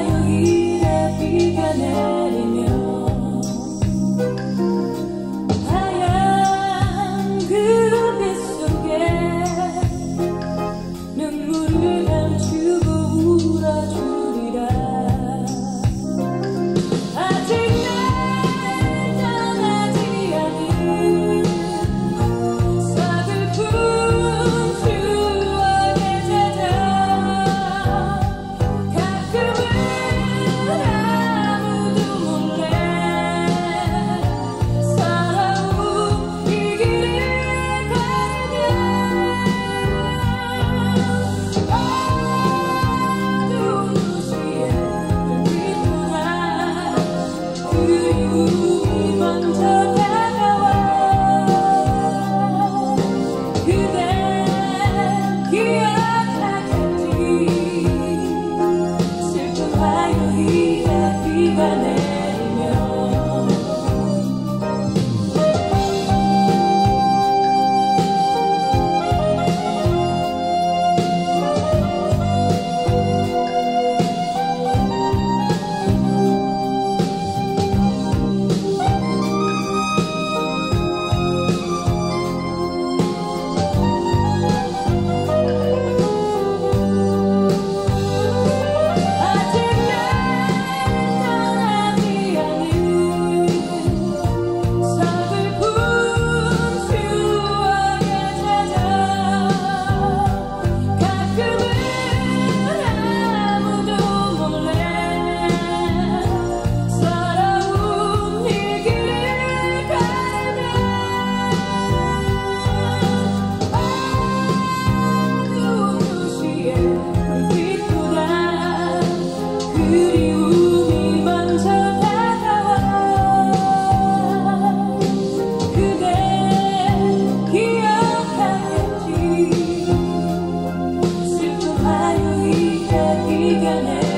화요일에 비가 내리면 하얀 그 빛 속에 눈물을 감추고 울어주리라. 아직 날 떠나지 않은 서글픈 추억에 젖어 가끔은 아무도 몰래 서러운 이 길을 걸으면 어두운 도시에 불빛보다 그리움이 먼저 다가와. 그대 기억하겠지. 슬픈 화요일에 비가 내리면 그리움이 먼저 다가와. 그대 기억하겠지. 슬픈 화요일에 비가 내리면